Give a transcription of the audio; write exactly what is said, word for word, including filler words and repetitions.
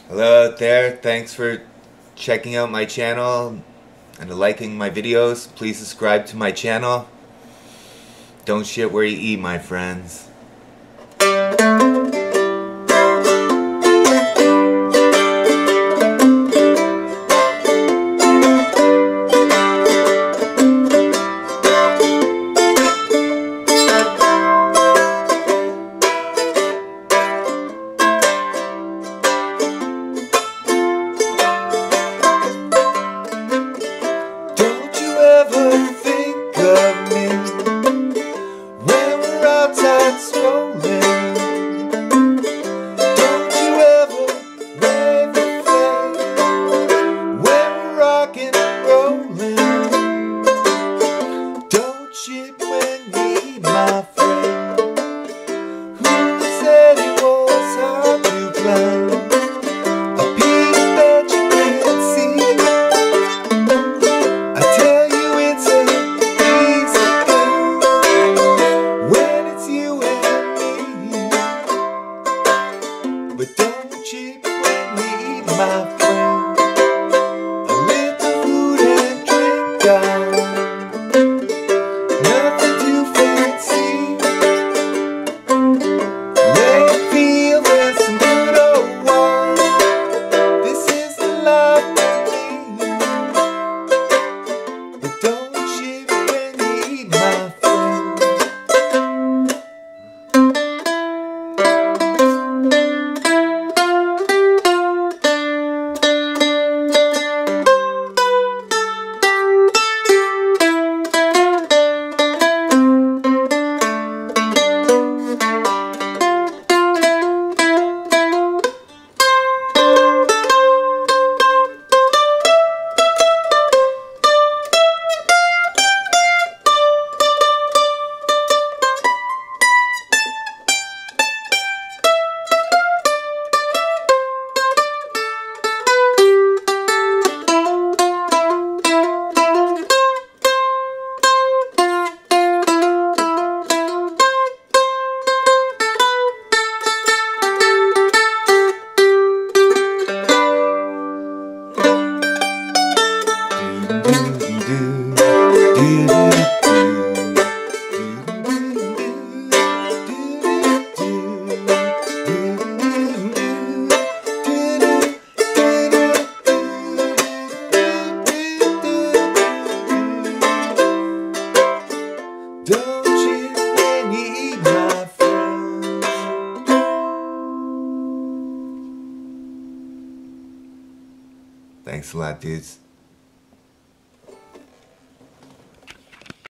Hello out there, thanks for checking out my channel and liking my videos. Please subscribe to my channel. Don't shit where you eat, my friends. But don't cheat when we eat, my friend. A little food and drink down, nothing too fancy. Let it feel there's some good old wine. This is the life for me. But don't cheat when we eat, my friend. Don't cheat when you eat, my friend. Thanks a lot, dudes.